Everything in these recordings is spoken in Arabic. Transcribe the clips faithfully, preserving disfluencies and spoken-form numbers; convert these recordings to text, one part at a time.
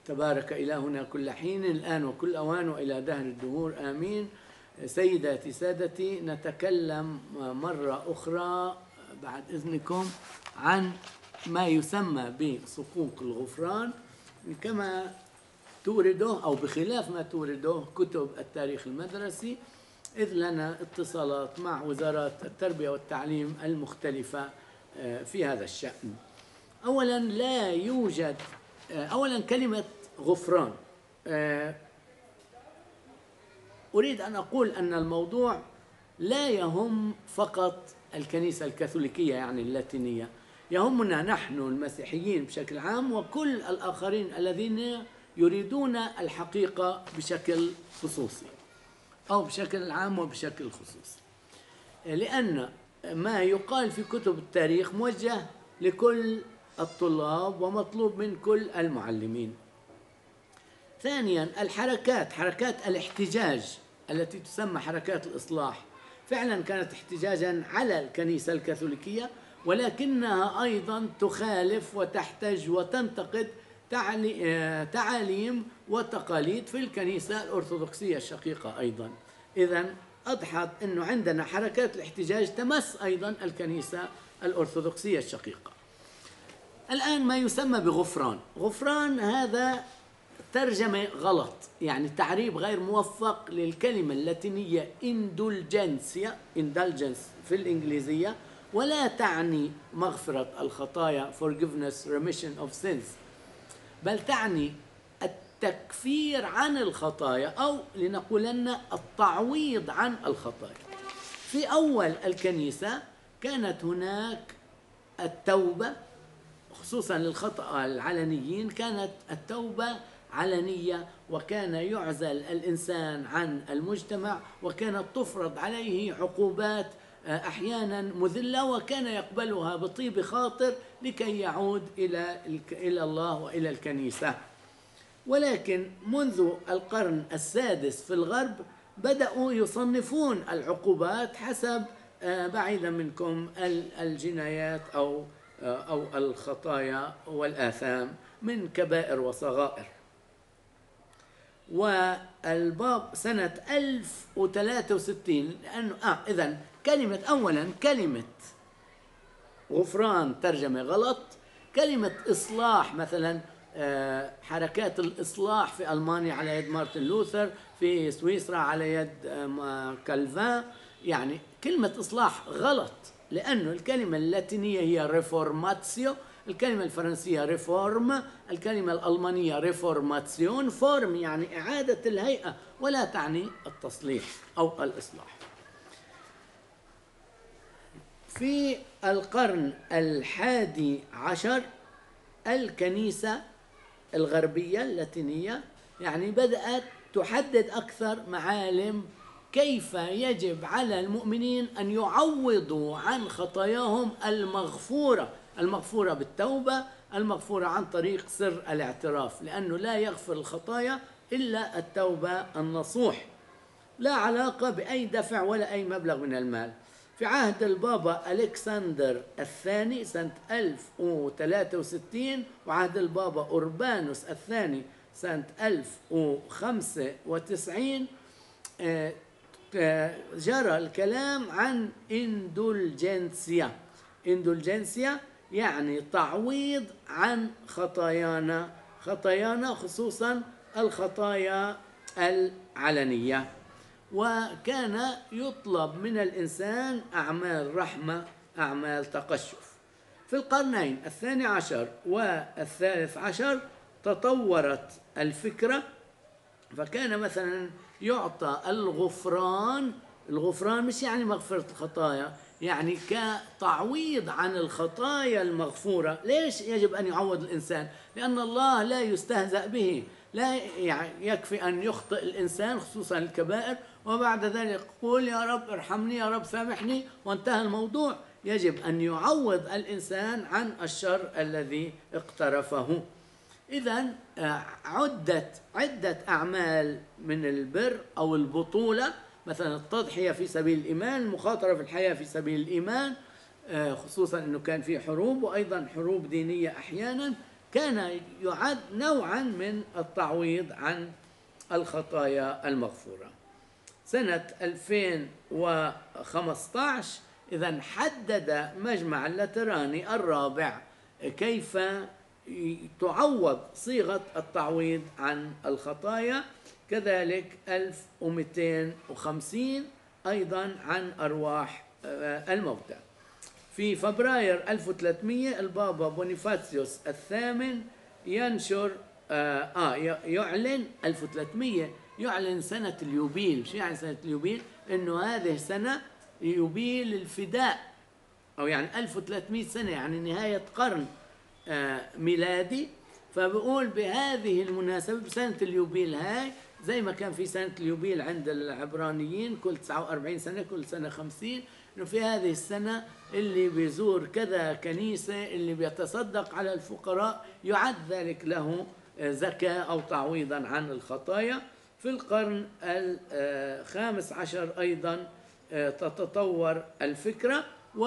تبارك إلهنا كل حين الآن وكل أوان وإلى دهر الدهور آمين. سيداتي سادتي، نتكلم مرة أخرى بعد إذنكم عن ما يسمى بصكوك الغفران كما تورده أو بخلاف ما تورده كتب التاريخ المدرسي، إذ لنا اتصالات مع وزارات التربية والتعليم المختلفة في هذا الشأن. أولا لا يوجد أولا كلمة غفران، أريد أن أقول أن الموضوع لا يهم فقط الكنيسة الكاثوليكية يعني اللاتينية، يهمنا نحن المسيحيين بشكل عام وكل الآخرين الذين يريدون الحقيقة بشكل خصوصي أو بشكل عام وبشكل خصوصي، لأن ما يقال في كتب التاريخ موجه لكل الطلاب ومطلوب من كل المعلمين. ثانيا الحركات، حركات الاحتجاج التي تسمى حركات الإصلاح فعلا كانت احتجاجا على الكنيسة الكاثوليكية، ولكنها أيضا تخالف وتحتج وتنتقد تعاليم وتقاليد في الكنيسة الأرثوذكسية الشقيقة أيضا. إذن أضحت أنه عندنا حركات الاحتجاج تمس أيضا الكنيسة الأرثوذكسية الشقيقة. الآن ما يسمى بغفران، غفران هذا ترجمة غلط، يعني تعريب غير موفق للكلمة اللاتينية indulgencia indulgence في الإنجليزية، ولا تعني مغفرة الخطايا forgiveness remission of sins، بل تعني التكفير عن الخطايا أو لنقولن التعويض عن الخطايا. في أول الكنيسة كانت هناك التوبة خصوصا للخطأ العلنيين، كانت التوبة علنية وكان يعزل الإنسان عن المجتمع وكانت تفرض عليه عقوبات أحيانا مذلة وكان يقبلها بطيب خاطر لكي يعود إلى إلى الله وإلى الكنيسة. ولكن منذ القرن السادس في الغرب بدأوا يصنفون العقوبات حسب بعيدا منكم الجنايات أو أو الخطايا والآثام من كبائر وصغائر. والباب سنة ألف وثلاثة وستين لأنه آه إذن كلمة أولا كلمة غفران ترجمة غلط، كلمة إصلاح مثلا آه حركات الإصلاح في ألمانيا على يد مارتن لوثر، في سويسرا على يد آه كالفان، يعني كلمة إصلاح غلط لأنه الكلمة اللاتينية هي ريفورماتسيو، الكلمة الفرنسية ريفورم، الكلمة الألمانية ريفورماتسيون، فورم يعني إعادة الهيئة ولا تعني التصليح أو الإصلاح. في القرن الحادي عشر الكنيسة الغربية اللاتينية يعني بدأت تحدد أكثر معالم كيف يجب على المؤمنين أن يعوضوا عن خطاياهم المغفورة، المغفورة بالتوبة، المغفورة عن طريق سر الاعتراف، لأنه لا يغفر الخطايا إلا التوبة النصوح، لا علاقة بأي دفع ولا أي مبلغ من المال. في عهد البابا ألكسندر الثاني سنة ألف وثلاثة وستين وعهد البابا أوربانوس الثاني سنة ألف وخمسة وتسعين جرى الكلام عن إندولجنسيا. إندولجنسيا يعني تعويض عن خطايانا، خطايانا خصوصا الخطايا العلنية، وكان يطلب من الإنسان أعمال رحمة، أعمال تقشف. في القرنين الثاني عشر والثالث عشر تطورت الفكرة، فكان مثلا يعطى الغفران، الغفران مش يعني مغفرة الخطايا، يعني كتعويض عن الخطايا المغفورة. ليش يجب أن يعوض الإنسان؟ لأن الله لا يستهزأ به، لا يعني يكفي أن يخطئ الإنسان خصوصا الكبائر وبعد ذلك يقول يا رب ارحمني يا رب سامحني وانتهى الموضوع. يجب أن يعوض الإنسان عن الشر الذي اقترفه. إذن عدة عدة أعمال من البر أو البطولة، مثلا التضحية في سبيل الإيمان، المخاطرة في الحياة في سبيل الإيمان، خصوصا أنه كان في حروب وأيضا حروب دينية أحيانا، كان يعد نوعا من التعويض عن الخطايا المغفورة. سنة ألفين وخمسة عشر إذن حدد مجمع اللاتراني الرابع كيف تعوض صيغة التعويض عن الخطايا، كذلك ألف ومئتين وخمسين أيضا عن أرواح الموتى. في فبراير ألف وثلاثمئة البابا بونيفاتسيوس الثامن ينشر آه يعلن ألف وثلاثمئة يعلن سنة اليوبيل. شو يعني سنة اليوبيل؟ إنه هذه السنة يوبيل الفداء، أو يعني ألف وثلاثمئة سنة، يعني نهاية قرن آه ميلادي. فبقول بهذه المناسبة بسنة اليوبيل هاي، زي ما كان في سنة اليوبيل عند العبرانيين كل تسعة وأربعين سنة، كل سنة خمسين، إنه في هذه السنة اللي بيزور كذا كنيسة، اللي بيتصدق على الفقراء، يعد ذلك له زكاة أو تعويضا عن الخطايا. في القرن الخامس عشر أيضا تتطور الفكرة،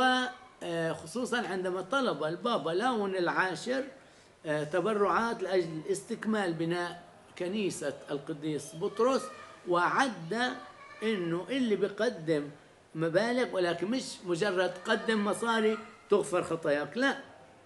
وخصوصا عندما طلب البابا لاون العاشر تبرعات لأجل استكمال بناء كنيسة القديس بطرس، وعد إنه اللي بيقدم مبالغ، ولكن مش مجرد قدم مصاري تغفر خطاياك، لا،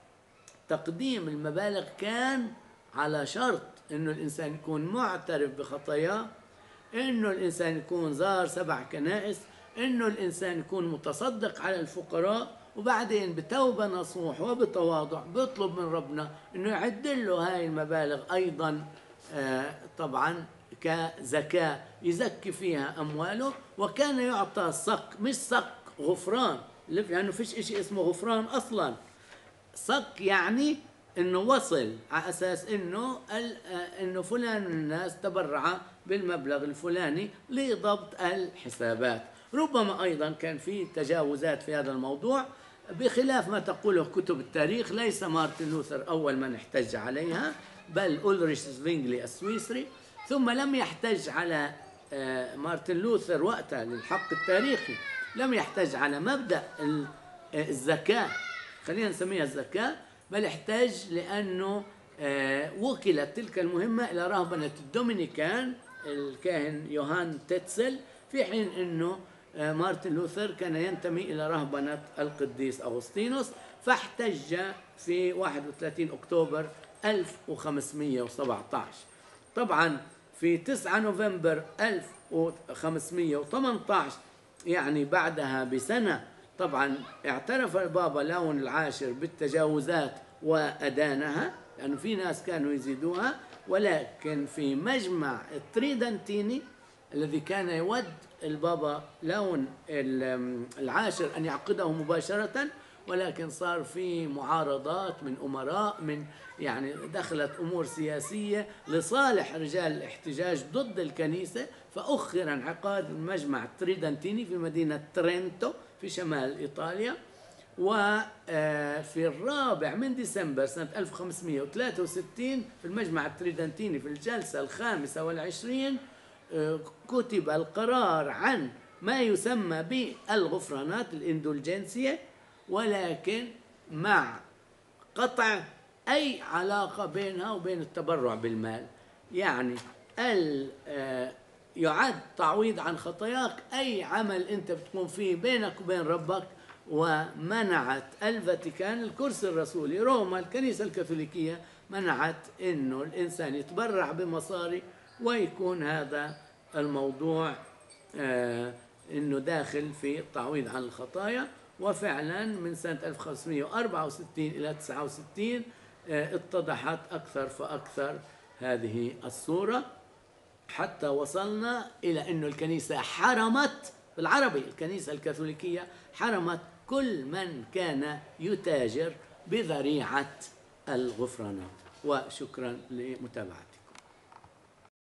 تقديم المبالغ كان على شرط إنه الإنسان يكون معترف بخطاياه، إنه الإنسان يكون زار سبع كنائس، إنه الإنسان يكون متصدق على الفقراء، وبعدين بتوبة نصوح وبتواضع بيطلب من ربنا إنه يعد له هاي المبالغ أيضا آه طبعا كزكاة يزكي فيها أمواله. وكان يعطى صك، مش صك غفران، لأنه يعني فيش إشي اسمه غفران أصلا. صك يعني إنه وصل على أساس إنه إنه فلان من الناس تبرع بالمبلغ الفلاني لضبط الحسابات. ربما أيضا كان في تجاوزات في هذا الموضوع، بخلاف ما تقوله كتب التاريخ. ليس مارتن لوثر أول من احتج عليها، بل أولريش زفينغلي السويسري. ثم لم يحتج على مارتن لوثر وقتها للحق التاريخي، لم يحتج على مبدأ الزكاة، خلينا نسميها الزكاة، بل احتج لأنه وكلت تلك المهمة إلى رهبنة الدومينيكان الكاهن يوهان تيتسل، في حين أنه مارتن لوثر كان ينتمي إلى رهبنة القديس أغسطينوس. فاحتج في واحد وثلاثين أكتوبر ألف وخمسمئة وسبعة عشر. طبعا في تسعة نوفمبر ألف وخمسمئة وثمانية عشر، يعني بعدها بسنة، طبعا اعترف البابا لاون العاشر بالتجاوزات وأدانها، لأنه في ناس كانوا يزيدوها. ولكن في مجمع التريدنتيني الذي كان يود البابا لاون العاشر أن يعقده مباشرة، ولكن صار في معارضات من أمراء، من يعني دخلت أمور سياسية لصالح رجال الاحتجاج ضد الكنيسة، فأخر انعقاد المجمع التريدنتيني في مدينة ترينتو في شمال إيطاليا. وفي الرابع من ديسمبر سنة ألف وخمسمئة وثلاثة وستين في المجمع التريدنتيني في الجلسة الخامسة والعشرين كتب القرار عن ما يسمى بالغفرانات الإندولجنسية، ولكن مع قطع أي علاقة بينها وبين التبرع بالمال. يعني يعد تعويض عن خطاياك أي عمل أنت بتقوم فيه بينك وبين ربك. ومنعت الفاتيكان الكرسي الرسولي روما الكنيسة الكاثوليكية منعت إنه الإنسان يتبرع بمصاري ويكون هذا الموضوع آه إنه داخل في التعويض عن الخطايا. وفعلا من سنة ألف وخمسمئة وأربعة وستين إلى تسعة وستين آه اتضحت أكثر فأكثر هذه الصورة، حتى وصلنا إلى إنه الكنيسة حرمت، بالعربي الكنيسة الكاثوليكية حرمت كل من كان يتاجر بذريعة الغفرانات. وشكرا لمتابعتي.